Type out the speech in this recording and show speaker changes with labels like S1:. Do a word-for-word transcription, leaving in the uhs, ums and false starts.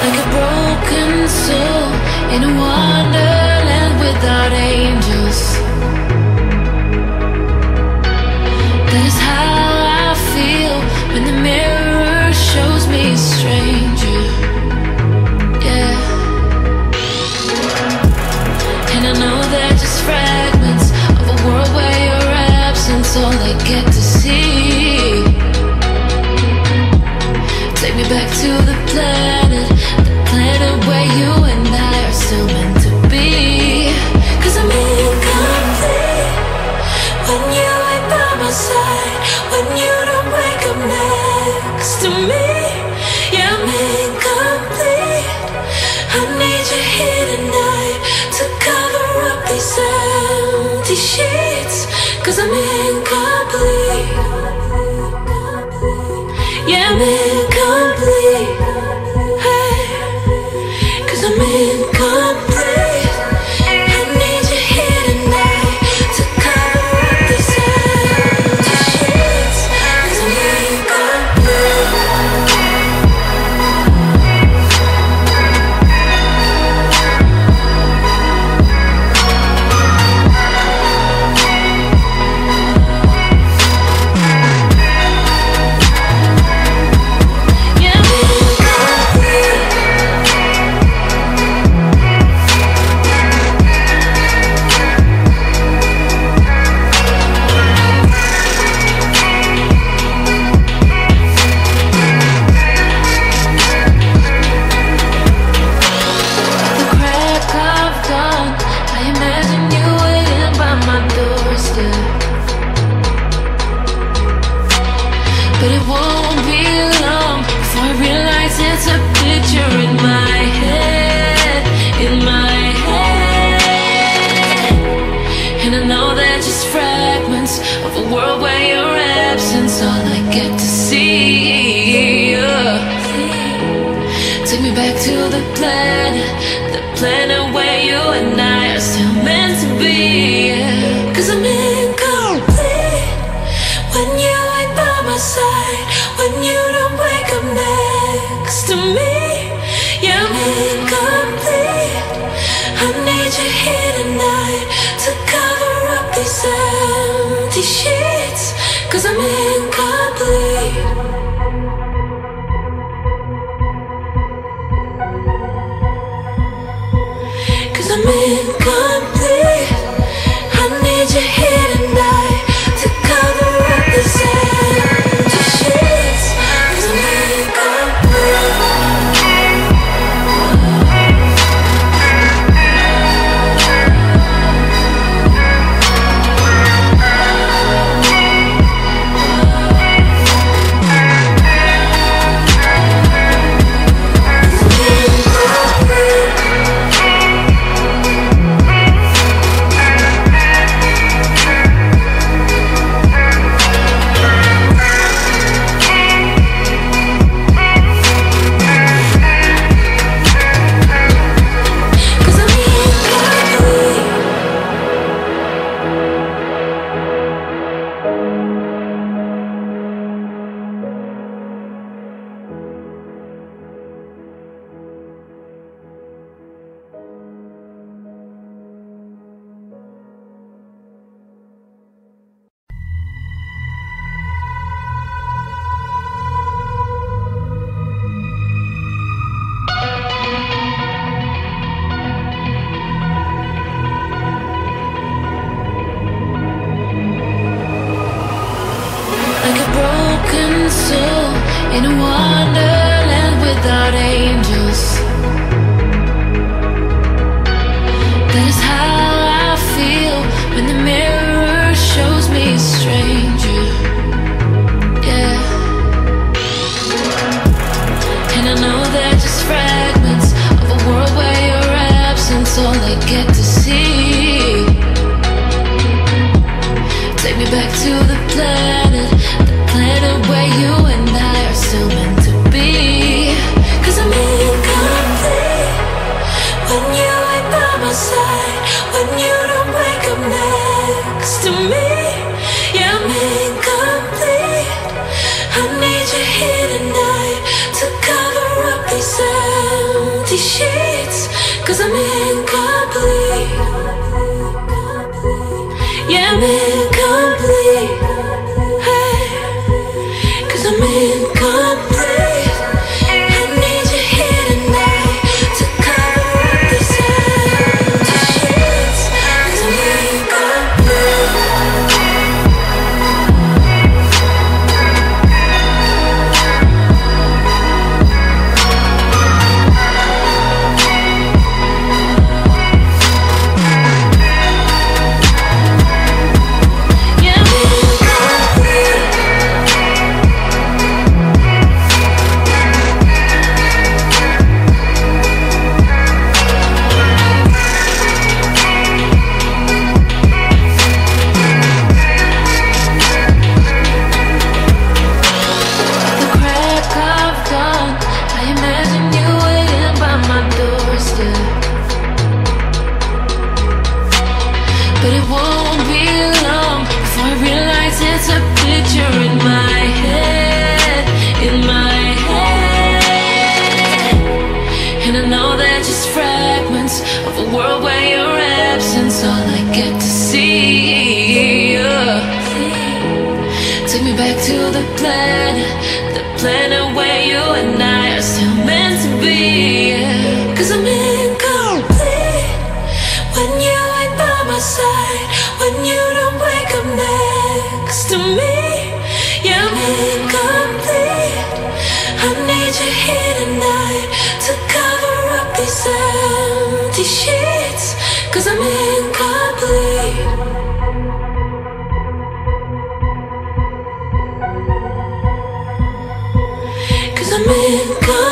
S1: like a broken soul in a wonderland without angels. That is how I feel when the mirror shows me a stranger. Yeah. And I know they're just fragments of a world where your absence all I get to see. Take me back to the planet, the planet where you and I are still meant to be. Cause I'm incomplete when you ain't by my side, when you don't wake up next to me. Yeah, I'm incomplete. I need you here tonight to cover up these empty sheets. Cause I'm incomplete. Yeah, I'm incomplete. Hey, cause I'm incomplete. I need you here tonight to cover up these empty sheets. Cause I'm incomplete. But it won't be long before I realize it's a picture in my head, in my head. And I know they're just fragments of a world where your absence all I get to see. Yeah. Take me back to the planet, the planet where you and I are still meant to be. Yeah. Cause I'm incomplete when you ain't by my side, when you don't wake up next to me. Yeah, I'm incomplete. I need you here tonight to cover up these empty sheets. Cause I'm incomplete. Cause I'm incomplete. I need you here tonight to cover up these empty sheets. Cause I'm soul in a wonderland without angels. That is how I feel when the mirror shows me a stranger. Yeah. And I know they're just fragments of a world where your absence all I get to see. Take me back to the planet, the planet where you and I are still meant to be. Cause I'm incomplete sheets, 'cause I'm incomplete. Yeah, I'm incomplete. Hey, 'cause I'm incomplete. I need you here tonight to cover up these empty sheets, 'cause I'm incomplete. But it won't be long before I realize it's a picture in my head, in my head. And I know they're just fragments of a world where your absence all I get to see. Yeah. Take me back to the planet, the planet where you and I are still meant to be. Yeah. 'Cause I'm incomplete when you ain't by my side, when you don't wake up next to me. Yeah, I'm incomplete. I need you here tonight to cover up these empty sheets, 'cause I'm incomplete. 'Cause I'm incomplete.